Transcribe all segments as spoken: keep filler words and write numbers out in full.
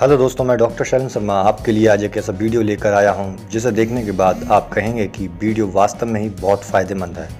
Hello दोस्तों, मैं doctor शरण शर्मा आपके लिए आज एक ऐसा वीडियो लेकर आया हूं जिसे देखने के बाद आप कहेंगे कि वीडियो वास्तव में ही बहुत फ़ायदेमंद है।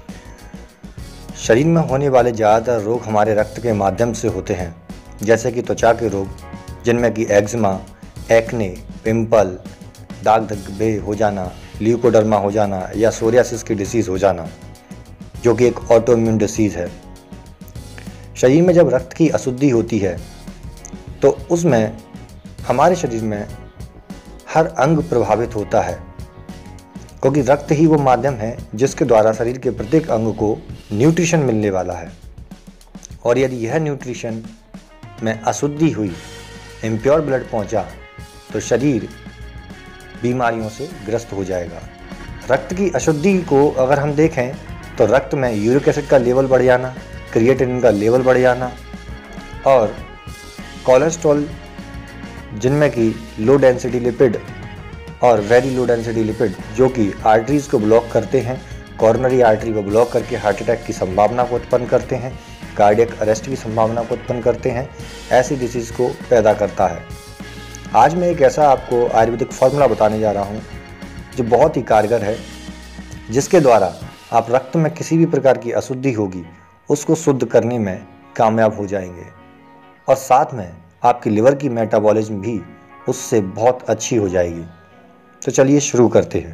शरीर में होने वाले ज़्यादातर रोग हमारे रक्त के माध्यम से होते हैं, जैसे कि त्वचा के रोग जिनमें कि एक्जिमा, एक्ने, पिंपल, दाग धब्बे हो जाना, ल्यूकोडर्मा हो जाना या सोरियासिस की डिसीज़ हो जाना, जो कि एक ऑटो इम्यून डिसीज़ है। शरीर में जब रक्त की अशुद्धि होती है तो उसमें हमारे शरीर में हर अंग प्रभावित होता है, क्योंकि रक्त ही वो माध्यम है जिसके द्वारा शरीर के प्रत्येक अंग को न्यूट्रिशन मिलने वाला है। और यदि यह न्यूट्रिशन में अशुद्धि हुई, इम्प्योर ब्लड पहुंचा, तो शरीर बीमारियों से ग्रस्त हो जाएगा। रक्त की अशुद्धि को अगर हम देखें तो रक्त में यूरिक एसिड का लेवल बढ़ जाना, क्रिएटिनिन का लेवल बढ़ जाना और कोलेस्ट्रॉल जिनमें कि लो डेंसिटी लिपिड और वेरी लो डेंसिटी लिपिड जो कि आर्टरीज को ब्लॉक करते हैं, कॉर्नरी आर्टरी को ब्लॉक करके हार्ट अटैक की संभावना को उत्पन्न करते हैं, कार्डियक अरेस्ट की संभावना को उत्पन्न करते हैं, ऐसी डिसीज़ को पैदा करता है। आज मैं एक ऐसा आपको आयुर्वेदिक फार्मूला बताने जा रहा हूँ जो बहुत ही कारगर है, जिसके द्वारा आप रक्त में किसी भी प्रकार की अशुद्धि होगी उसको शुद्ध करने में कामयाब हो जाएंगे और साथ में आपकी लिवर की मेटाबॉलिज्म भी उससे बहुत अच्छी हो जाएगी। तो चलिए शुरू करते हैं।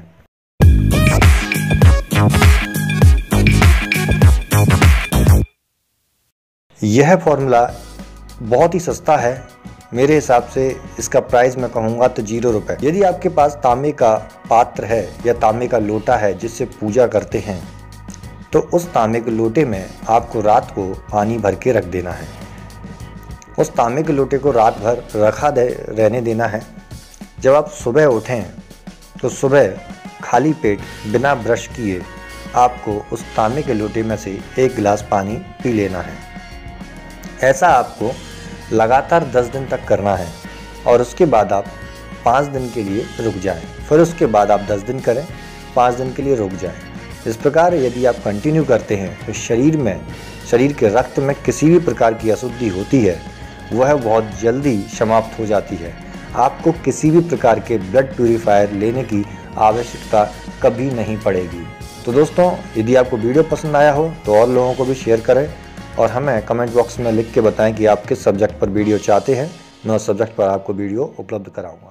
यह फॉर्मूला बहुत ही सस्ता है, मेरे हिसाब से इसका प्राइस मैं कहूँगा तो जीरो रुपये। यदि आपके पास तांबे का पात्र है या तांबे का लोटा है जिससे पूजा करते हैं, तो उस तांबे के लोटे में आपको रात को पानी भर के रख देना है। उस तांबे के लोटे को रात भर रखा दे रहने देना है। जब आप सुबह उठें तो सुबह खाली पेट बिना ब्रश किए आपको उस तांबे के लोटे में से एक गिलास पानी पी लेना है। ऐसा आपको लगातार दस दिन तक करना है और उसके बाद आप पाँच दिन के लिए रुक जाएं। फिर उसके बाद आप दस दिन करें, पाँच दिन के लिए रुक जाएं। इस प्रकार यदि आप कंटिन्यू करते हैं तो शरीर में शरीर के रक्त में किसी भी प्रकार की अशुद्धि होती है वह बहुत जल्दी समाप्त हो जाती है। आपको किसी भी प्रकार के ब्लड प्यूरीफायर लेने की आवश्यकता कभी नहीं पड़ेगी। तो दोस्तों, यदि आपको वीडियो पसंद आया हो तो और लोगों को भी शेयर करें और हमें कमेंट बॉक्स में लिख के बताएं कि आप किस सब्जेक्ट पर वीडियो चाहते हैं। मैं उस सब्जेक्ट पर आपको वीडियो उपलब्ध कराऊंगा।